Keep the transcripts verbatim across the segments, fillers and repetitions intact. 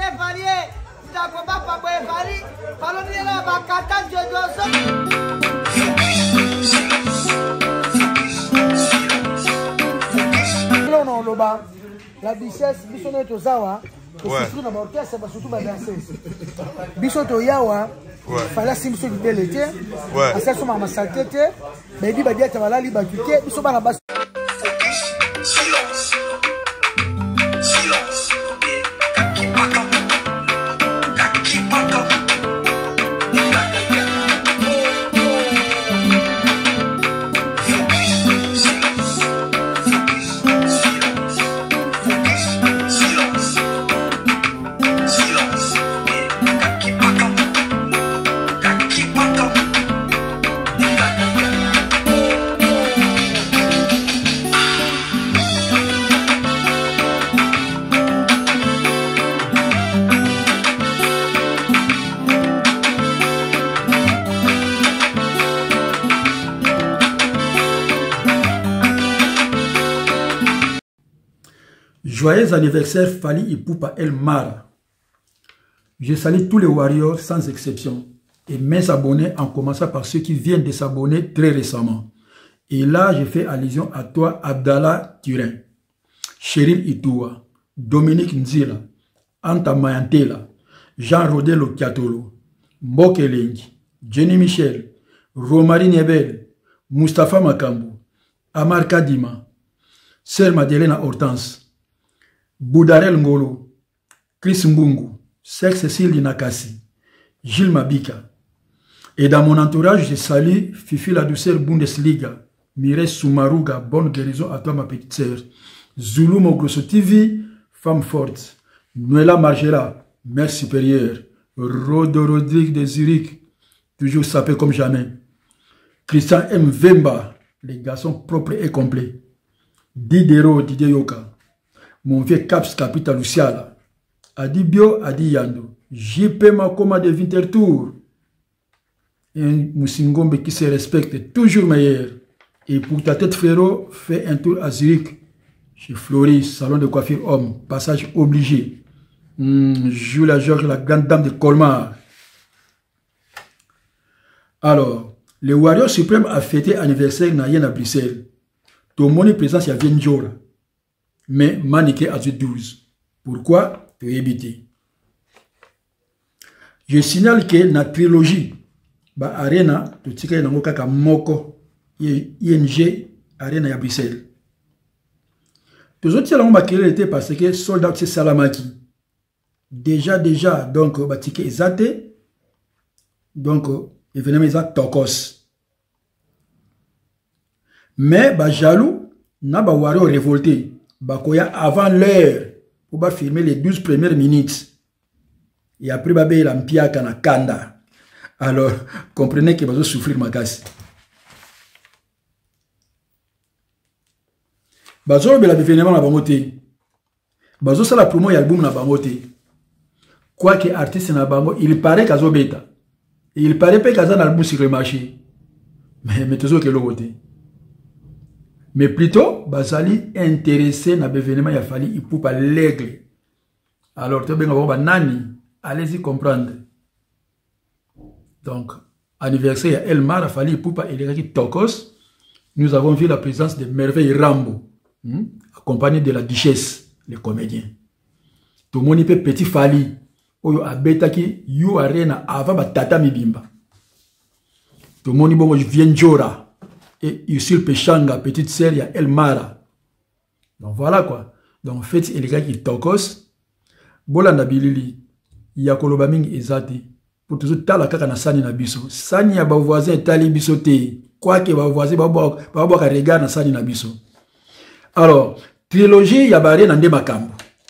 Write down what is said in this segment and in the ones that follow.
Falier, Jacoba Paboye Fali, Falonira Bakata Jodoso. Non, non, Loba, la bichesse, Bissono Tozawa, surtout dans l'orchestre, surtout dans la danseuse. Bissono Yawa, fallait simple de l'été, à celle sur ma salté, mais dit Badia Tavala, Libacuté, Bissono la basse. Joyeux anniversaire Fally Ipupa El Mara. Je salue tous les warriors sans exception et mes abonnés en commençant par ceux qui viennent de s'abonner très récemment. Et là, je fais allusion à toi, Abdallah Turin, Cheryl Itoua, Dominique Nzila, Anta Mayantela, Jean Rodelo Kiatolo, Mboke Lengi, Jenny Michel, Romari Nebel, Mustapha Makambu, Amar Kadima, Sœur Madelena Hortense, Boudarel Ngolo, Chris Mbungu, Sœur Cécile Nakasi, Gilles Mabika. Et dans mon entourage, je salue Fifi la douceur Bundesliga, Mireille Soumaruga, bonne guérison à toi ma petite sœur, Zulu Mogrosso T V, femme forte, Nuela Margera, mère supérieure, Rodo Rodrigue de Zurich, toujours sapé comme jamais, Christian M. Vemba, les garçons propres et complets, Didero Didier Yoka, mon vieux Caps Capital Luciala, Adi Bio, Adi Yando, J P Makoma de Winterthur, un Moussingombe qui se respecte, toujours meilleur. Et pour ta tête frérot, fais un tour à Zurich, chez Floris, salon de coiffure homme, passage obligé. Mmh, Jules Georges, la grande dame de Colmar. Alors, le Warrior suprême a fêté anniversaire Nayen à Bruxelles. Ton monnaie présence, il y a vingt jours. Mais maniqué à douze. Pourquoi? Pour éviter. Je signale que la trilogie, bah Arena, tu sais qu'il y a un kaka moko, I N G, Arena à Bruxelles. Tous autres, c'est là où était parce que soldat c'est Salamaki. Déjà, déjà, donc, bah ticket Zate, donc, événement exact Tokos. Mais, bah jaloux, n'a pas warrior révolté. Bakoya avant l'heure pour ba filmer les douze premières minutes. Et après, bah, il a un piaka na kanda. Alors, comprenez que va souffrir ma casse. Bazo be la événement na bangote. Bazo ça la promo et album na bangote. Quoi que artiste na bango, il paraît qu'azo beta. Et il paraît pas qu'azo na album sur le marché. Mais mais toujours que l'autre. Mais plutôt, Bazali intéressé na l'événement il a fallu il poupa l'aigle. Alors tu bien avoir nani, allez-y comprendre. Donc anniversaire El Mara fallu il poupa et les Tokos. Nous avons vu la présence de Merveille Rambo, hmm, accompagné de la duchesse, les comédiens. Tout le monde peut petit Fally, oyo abeta ki yu arena avant ba tata mibimba. Tout le monde bon vient Jora. Et Yusul Pechanga, petite sœur, il y a El Mara. Donc voilà quoi. Donc en fait, il y a qui Tokos. Bolanda Bilili, il y a Kolobaming Ezati. Pour toujours tala kaka na sani na biso. Sani ya ba voisin tali biso te. Quoi que ba voisin ba ba ba ba regard na sani na biso. Alors, trilogie ya bare na nde makambo.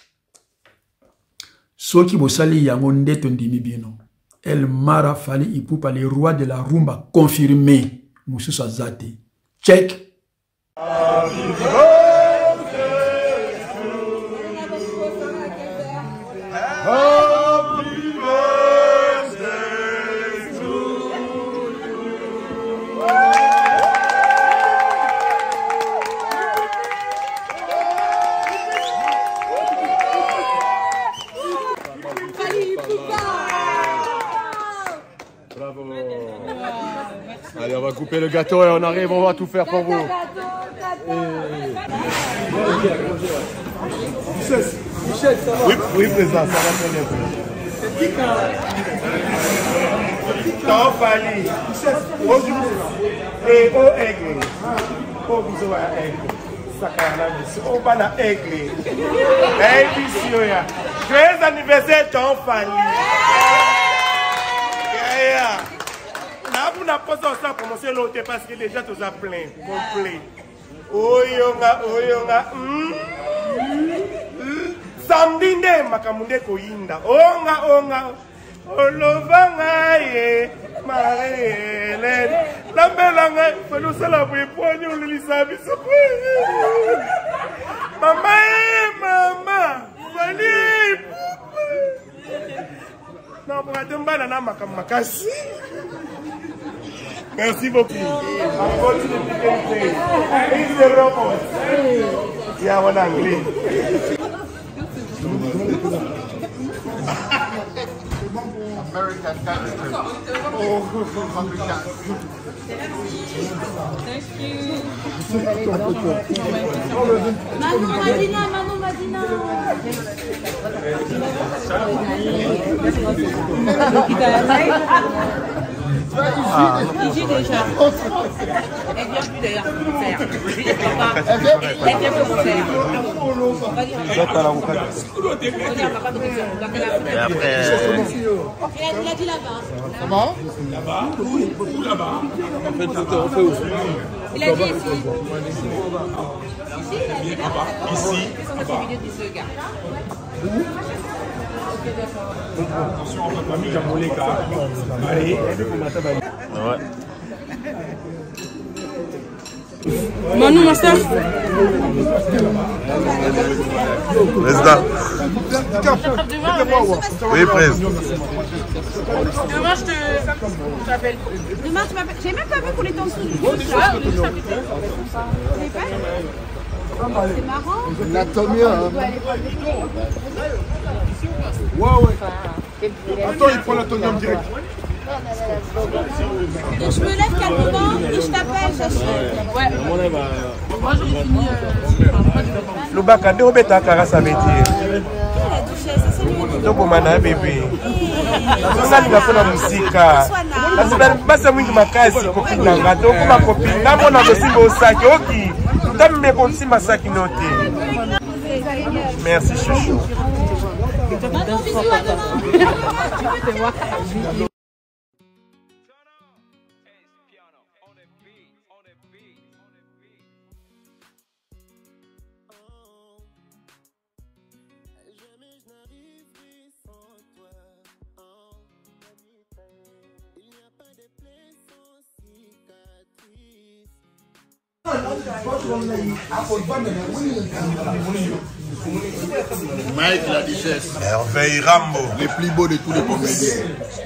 Soki bosali yango ndeto ndimi bino. El Mara Fally Ipupa, le roi de la rumba confirmé. Moussous Azati. Check. Happy birthday to you. Happy birthday to you. couper le gâteau et on arrive, on va tout faire pour vous. Oui, oui, président, ça va très bien. Tant Fali. Et au aigle. Au bisou à aigle. Sakana bisou. Au bana aigle. Eh, bisou ya. Joyeux anniversaire, Tant Fali. Yeah. Là, vous n'avez pas ça pour commencer l'autre parce que déjà tout ça plein, complet. Oyonga, oyonga. Samedi nde makamunde koyinda. Onga, onga. Olovanga ye. Marele. Lambelanga. Felo sala bwe poigno l'Elisabeth. Mama, mama. Fali. Non, pour être un banana makamakasi. Merci beaucoup. Il y a un anglais. American gangster. Oh, thank you. Manon Madina, Manon Madina. Ah, il dit déjà. Elle vient plus d'ailleurs pour faire. Elle vient pour faire. Et après. Il a dit là-bas. Comment? Là-bas. Où là-bas? On fait tout, on fait où? Il a dit ici. Ici, il a dit là-bas. Ici. Attention, on va pas mis dans les gars. Allez, ouais. Manu, master. Président. Oui, président. Demain, je te. t'appelle. Demain, tu m'appelles. J'ai même pas vu qu'on était en dessous du bus. C'est marrant. L'anatomie, hein. Ouais, ouais. Attends, il prend l'anatomie direct. Donc je me lève calmement et je t'appelle, Chachi. Ouais. Moi, j'aurais fini. Le bac à deux bêtes à Caras à métier. La duchesse, c'est lui. Donc, on m'a bébé. On a dit qu'on a la musique. Parce que moi, je m'ai cassé une copine dans le gâteau. Comme ma copine. Là, on a aussi mon sac. Ok. T'as mis comme si ma sac noté. Merci, chouchou. Maintenant, bisous, à demain. Mike la duchesse. Hervé Rambo. Les plus beaux de tous les comédiens.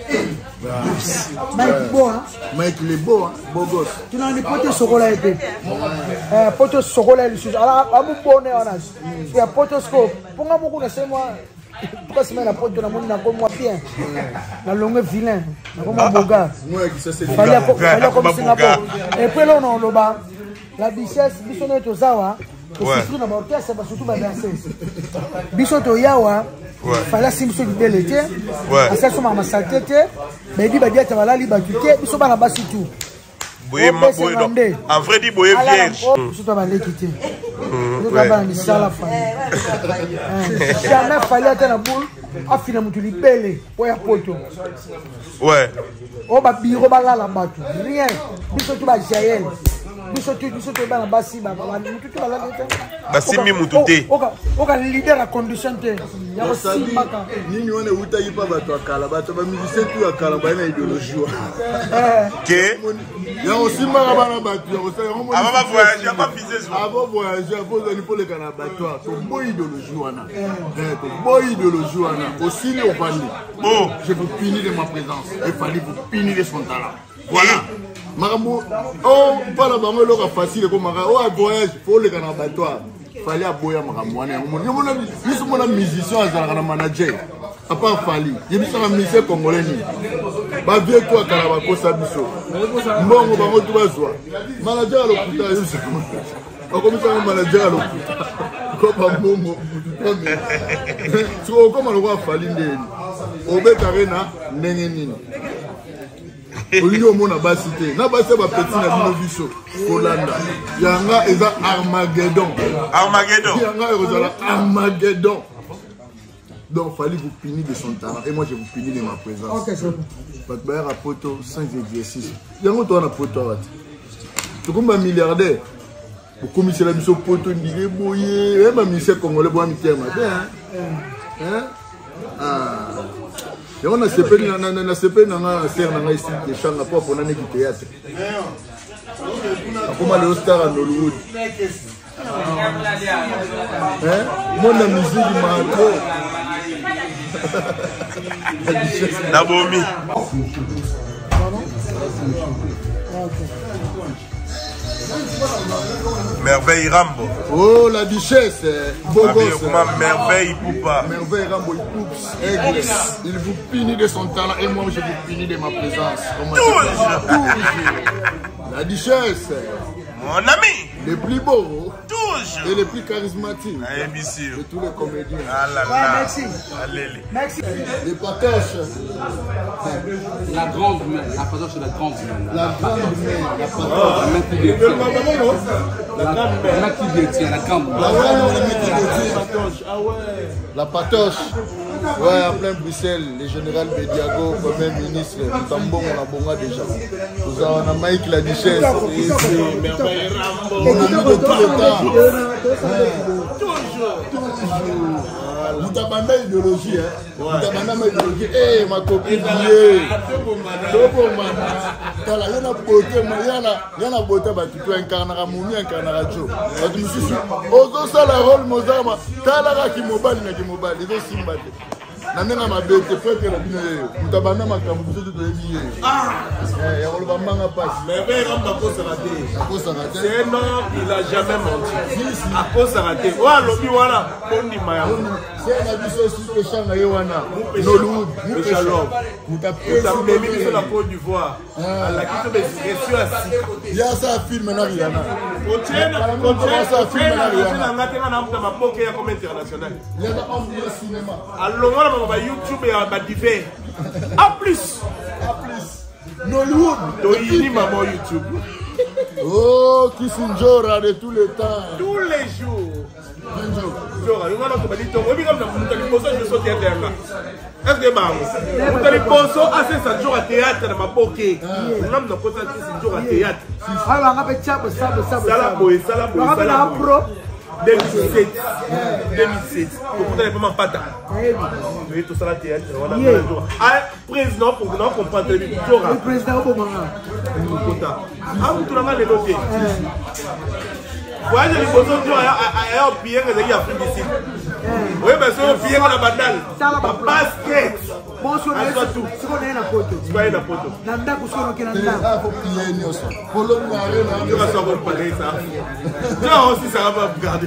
Mike beau, hein? Mike il est beau, hein? Beau gosse. Tu n'as ni pote sokola été. Euh, pote sokola le sujet. Alors, à mon bonnet on a. Il y a pote scope. Pour moi, beaucoup de c'est moi. Pourquoi c'est la pote de la monde n'a pas moi bien. La longue vilain. Comme un beau gars. Ouais, ça c'est. Fallait comme Singapour. Et puis là on le bas. La duchesse, bisonne to zawa. Ouais. Na orchestre ba surtout ba danser. Bisoto yawa. Fallait simso du belete. Ouais. Asa soma masaltete. Mais dit ba dia tabala li ba kike, biso ba na basi tout. Boye ma boye non. En vrai dit boye vierge. Bisoto ba lekité. Nous ba ba ni sala fa. Jamais fallait être na boule. Afina mutu li belé. Oya poto. Ouais. O ba biro ba la la batu. Rien. Bisoto ba jael. Bisoto bisoto ba na basi ba ba mutu to ba la leta. Basi mi mutu te. Oka oka leader la condition te. Ya ko simaka. Nini wana uta yipa bato akala bato ba musicien tu akala ba na idéologie. Que ya osimaka bana bato ya osala ngo. Aba ba voyager pas viser so. Aba voyager pour zani pour le kana bato. To bo idéologie wana. Eh to bo idéologie wana. Aussi le opani. Bon, je vous punis de ma présence. Il fallait vous punir de son talent. Voilà. Marambo, oh, pas la banque, l'eau facile comme Mara. Oh, voyage, faut le canard bateau. Fallait aboyer Marambo. Ils sont mon musicien, ils sont manager. À part Fali. Ils sont un musicien congolais. bavie to akala bakosa biso mbongo bango to bazwa manager alokuta yosa bakomisanga manager alokuta kopa mbongo siko okoma lokwa afali ndeni obetare na ndenge nini olingi omona basi te na basi ya bapeti na bino biso kolanda yanga eza Armageddon yanga ekozala Armageddon. Donc, il fallait vous punir de son talent. Et moi, je vous punis de ma présence. Ok, c'est bon. Parce que à poto, sans exercice. Il y a un autre poto. Tu comme un milliardaire. Pour commissaire la mission poto, il dit, boyé, même un ministère congolais, pour un ministère matin. Hein? Ah. Et on a C P, on a C P, on a serre, on a ici des champs, on a pas pour l'année du théâtre. Comment les stars en Hollywood? Hein? Mon musique, il m'a trop. Nabomi. Merveille Rambo. Oh, la duchesse. Beau gosse. Merveille Poupa. Merveille Rambo, il pousse. Il vous punit de son talent et moi je vous punis de ma présence. Toujours. La duchesse. Mon ami. Les plus beaux. Toujours. Et les plus charismatiques. Ah, bien sûr. De tous les comédiens. Ah là là. Ouais, merci. Allez. Merci. Les patoches. La grande main. La patoche, c'est la grande main. La grande main. La patoche. La main qui détient. La main qui détient. La grande main. Ah ouais, la main qui détient. Ah ouais. La patoche. Ouais, en plein Bruxelles, le général Bediago, premier ministre, Tambon, on a bonga déjà. Nous avons Mike la duchesse, c'est Merveille Rambo. Mon ami de tout le temps. Toujours, toujours. Moutabanda idéologie, hein. Moutabanda ma idéologie. Eh, ma copine, Tobo Mana. Tala, il y a beauté, il y a la beauté, tu incarneras Moumi, incarnera Joe. Tu me suis Ozo Salarol, Mozama, Talara qui mobile, qui mobile, ils ont simbaté. Nana ma bête, frère, la bine, Moutabanda ma camouflage de l'évier. Ah! Eh, on va m'en passer. Mais ben, on va pas se rater. À cause ça raté. C'est un homme, il a jamais menti. À cause ça raté. Ouah, l'obi, voilà. On dit Maya. C'est un avis aussi que Changa Yowana. Nolwood, Mouchalom. Moutapé. Ça me met sur la Côte d'Ivoire. À la question des sur la site. Il y a ça à film maintenant, Rihanna. Continue, continue, ça film maintenant, Rihanna. Il y a comme international. Il y a un cinéma. Alors, on va YouTube et on va divers. En plus. En plus. Nolwood. Toyini maman YouTube. Oh, Kissinjora de tous les temps. Tous les jours. Jora, il va nous dire que nous avons besoin de sauter à terre. Est-ce que nous avons besoin de ça jour à théâtre dans ma poké. Nous avons besoin de jour à théâtre. Alors, on va faire ça, ça, ça. Ça la boue, ça la boue. On va faire un pro. deux mille sept. deux mille sept. Vous n'avez pas pata. Vous avez tout ça à théâtre. Ah, président, pour nous comprendre le Jora. Le président au moment. Ah, vous avez les notés. Voyez les besoins de un bien que les Afrique d'ici. Oui, mais c'est un bien dans la banane. La basket. Bon, sur le tout. C'est qu'on est la photo. Tu vas y la photo. Nanda Kousoro qui est là. Ah, faut plier une osso. Pour l'homme, tu vas savoir parler ça. Tu vas aussi ça va regarder.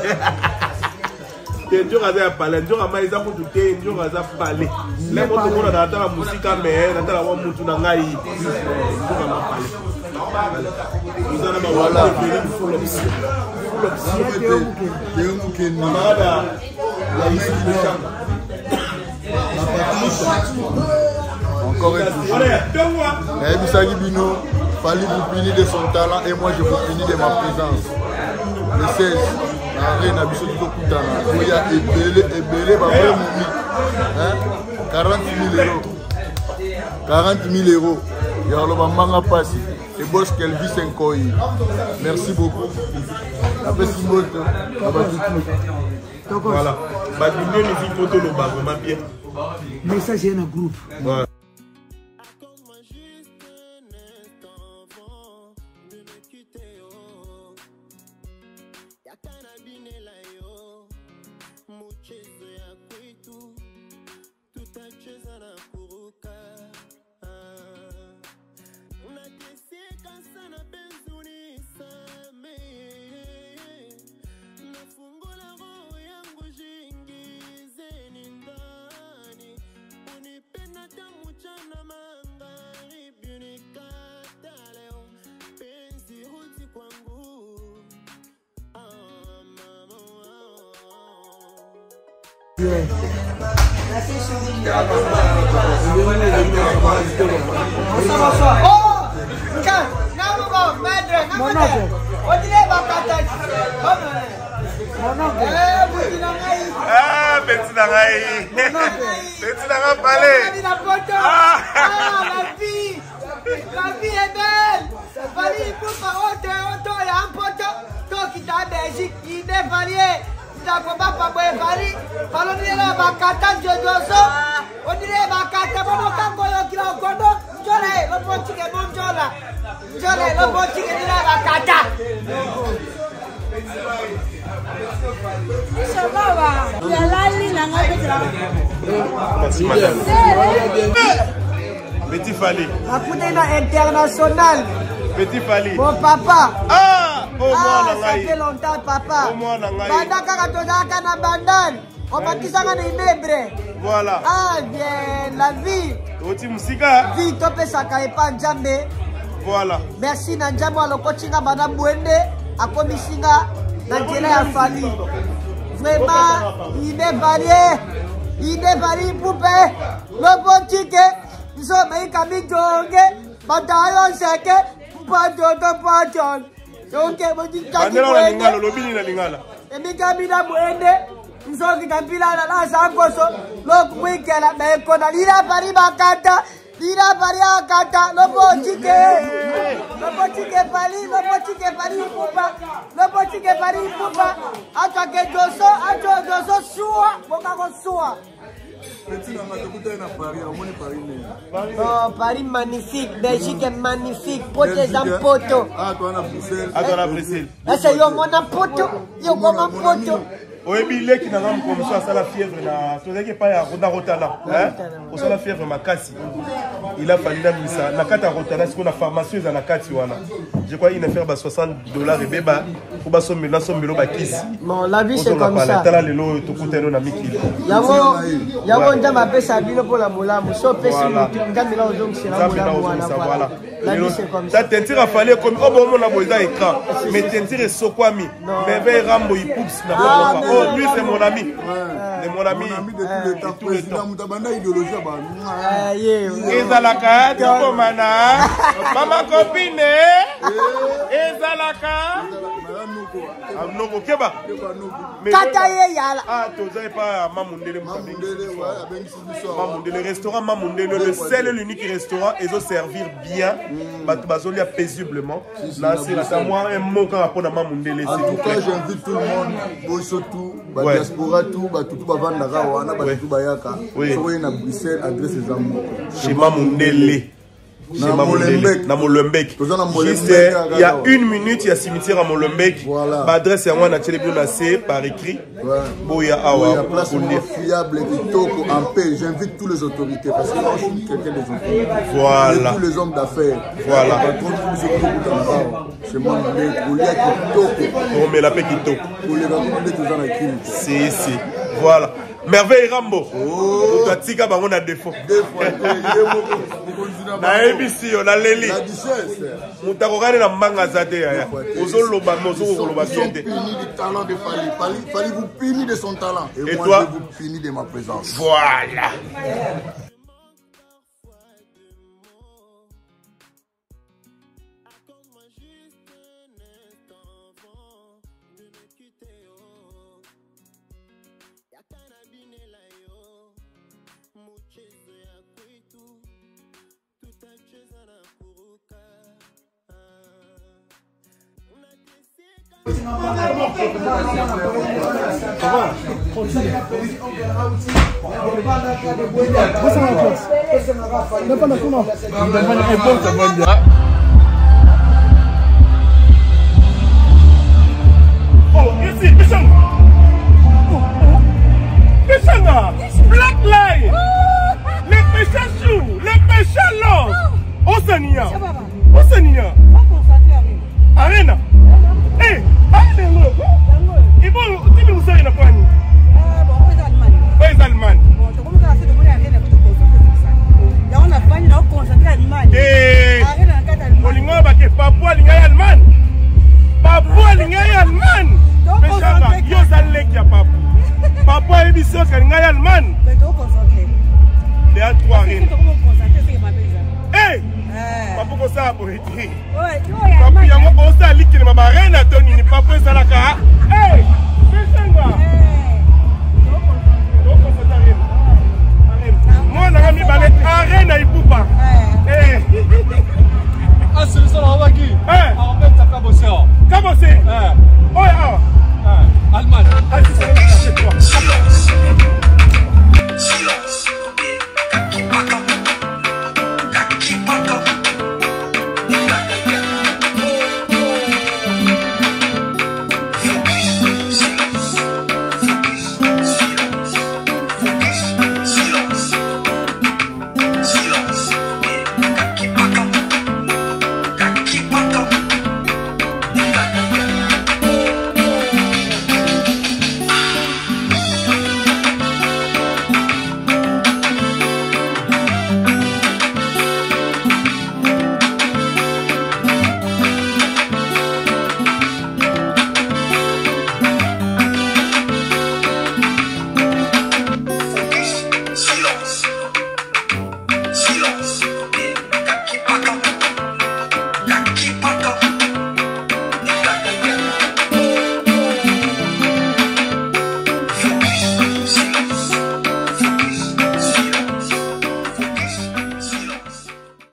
Tu vas parler. Tu vas parler. Tu vas parler. Les mots de la dans la musique, mais dans la voix, tu vas parler. Nous allons voilà. Full option. Full option. Mamada. La musique de chant. Encore une fois. Eh, Bissagi Bino, fallait vous punir de son talent et moi je vous punis de ma présence. Le seize, Arène Abisso du Kokutana. Il y a Ebele, Ebele, quarante mille euros. quarante mille euros. Il y a le Manga Passi. Et boss Kelvis Nkoyi. Merci beaucoup. Après Simoto, voilà. Bah, tu viens ici photo le bas, vraiment bien. Message est dans le groupe. Ouais. Unipenda tamu chana manga bien. Oh, tiens, non, maître, Mon oncle. on dirait Bakata. Mon oncle. Eh, vous dites Ah, petit Naraï. Petit Naraï, palais. la photo. Ah, la vie. La vie est belle. Fallait pour par autre, autre, il y a un poteau. Toi qui t'as Belgique, il est varié. Il a pas pas pas varié. Fallait dire la Bakata, je dois ça. On dirait Bakata, bon, quand on y a un condo, Jolé, le bon chicken, bon Jola. Jolé, le bon chicken, il a Bakata. Merci, madame. Petit Fali. Akutena international. Petit Fali. Mon papa. Ah, au moins, Ah, on ça a fait longtemps, papa. Au moins, on a Banda kaka tozaka na bandane. On bakisanga na inebre. Voilà. Ah, bien, la vie. Oti musika. Vie topesaka epa Nzambe. Voilà. Merci na Nzambe alokochinga bana bwende. Akomisinga na nzela ya Fali. Vraiment, il est varié. Il est varié poupée. Le bon ticket. Nous sommes un camion de bataillon sec. Pas de pas de. Donc, mon dit Bandela lingala, lobini na lingala. et mi camina buende. Nous sommes campila la sangoso. L'autre week-end, mais qu'on a l'ira Paris Bakata. L'ira Paris Akata. Le bon ticket. Le bon ticket Paris. Le bon ticket Paris Poupa. Le bon ticket Paris Poupa. A toi que dosso. A toi dosso soua. Mon gars soua. Oh, Paris magnifique, Belgique est magnifique, potes en poteau. Ah, toi, on a Bruxelles. Ah, toi, la Bruxelles. C'est yo mon poteau, yo mon poteau. oyebi leki na ngambo comme ça la fièvre na tozaki pa ya ronda rotala hein pour ça la fièvre makasi il a fallu la misa na kata rotala siko na pharmacie za na kati wana je crois il ne faire ba soixante dollars et beba pour ba sombe na sombe lo ba kisi bon la vie c'est comme ça tala lelo to kutelo na mikili yango yango ndama pesa bino pour la molamu so pesa ndamela ozong sera molamu voilà la vie c'est comme ça ta tentire a fallu comme oh bon na boza écran mais tentire sokwami mais ve rambo ipups na papa. Oh, lui, c'est mon ami. C'est mon ami. Mon ami de tous les temps. Président Moutabanda, idéologie. Ezalaka, Dikomana, Mama copine, Ezalaka. Noko Keba. Kataye yala. Ah, tu n'avais pas Mamundele Mamundele, le restaurant Mamundele, le seul et l'unique restaurant, ils ont servir bien, Batubazolia paisiblement. Là, c'est moi un mot quand on a Mamundele. En tout cas, j'invite tout le monde, surtout, la diaspora, tout, tout, tout, Vandara, Wana, tout, Bayaka. Soyez à Bruxelles, adresse les amours. Chez Mamundele. Chez Mamundele, na Molenbeek. Juste, il y a une minute, il y a cimetière à Molenbeek. L'adresse est à moi, par écrit. Boya Awa. Il y a place fiable et toko en paix. J'invite tous les autorités parce que moi, je suis quelqu'un des autorités. Voilà. Tous les hommes d'affaires. Voilà. C'est moi, il y a Kitoko. On met la paix Kitoko. Pour les raconter tous dans la crise. Si, si. Voilà. Merveille Rambo. Oh. Tu as tika bango na défaut. Défaut. Na A B C yo na leli. La duchesse. Mutakokane na manga zate ya. Ozoloba mozo koloba biende. Puni du talent de Fali. Fali, Fali vous punit de son talent. Et, Et moi toi? je vous punis de ma présence. Voilà. Oh, ici, Bishanga. Bishanga, Black Line. Les péchés choux, les péchés longs. Océania. Océania. Arena. Eh, Arena. Il faut, tu veux où ça quoi? Les Allemands. Eh, Olingo bake Papua linga Allemagne. Papua linga Allemagne. Bishanga, yo zalek ya Papua. Papua ebiso Africa, ngai Allemagne. Les à trois reines. Eh! Pas pour ça, pour être.